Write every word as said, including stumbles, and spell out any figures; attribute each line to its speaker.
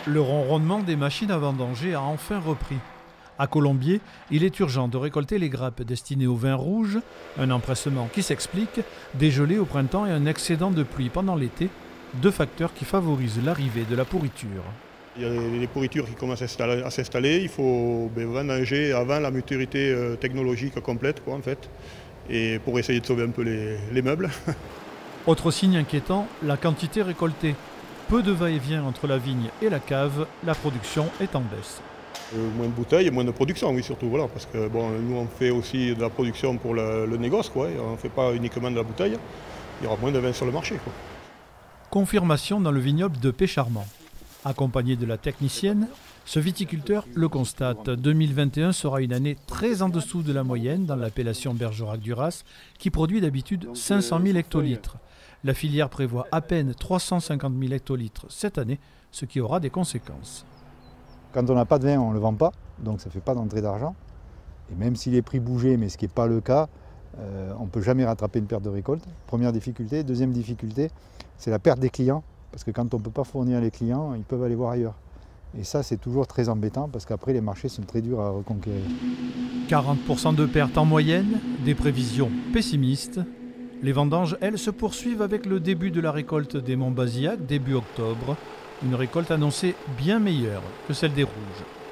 Speaker 1: Le ronronnement des machines à vendanger a enfin repris. À Colombier, il est urgent de récolter les grappes destinées au vin rouge, un empressement qui s'explique, des gelées au printemps et un excédent de pluie pendant l'été, deux facteurs qui favorisent l'arrivée de la pourriture.
Speaker 2: Il y a les pourritures qui commencent à s'installer, il faut ben, vendanger avant la maturité technologique complète quoi, en fait, et pour essayer de sauver un peu les, les meubles.
Speaker 1: Autre signe inquiétant, la quantité récoltée. Peu de va-et-vient entre la vigne et la cave, la production est en baisse.
Speaker 2: Euh, moins de bouteilles et moins de production, oui, surtout, voilà, parce que bon, nous on fait aussi de la production pour le, le négoce, quoi, on ne fait pas uniquement de la bouteille, il y aura moins de vin sur le marché, quoi.
Speaker 1: Confirmation dans le vignoble de Pécharmant. Accompagné de la technicienne, ce viticulteur le constate. deux mille vingt et un sera une année très en dessous de la moyenne dans l'appellation Bergerac-Duras, qui produit d'habitude cinq cent mille hectolitres. La filière prévoit à peine trois cent cinquante mille hectolitres cette année, ce qui aura des conséquences.
Speaker 3: Quand on n'a pas de vin, on ne le vend pas, donc ça ne fait pas d'entrée d'argent. Et même si les prix bougeaient, mais ce qui n'est pas le cas, euh, on ne peut jamais rattraper une perte de récolte. Première difficulté. Deuxième difficulté, c'est la perte des clients. Parce que quand on ne peut pas fournir les clients, ils peuvent aller voir ailleurs. Et ça, c'est toujours très embêtant parce qu'après, les marchés sont très durs à reconquérir.
Speaker 1: quarante pour cent de pertes en moyenne, des prévisions pessimistes. Les vendanges, elles, se poursuivent avec le début de la récolte des Monts Bazillac début octobre. Une récolte annoncée bien meilleure que celle des rouges.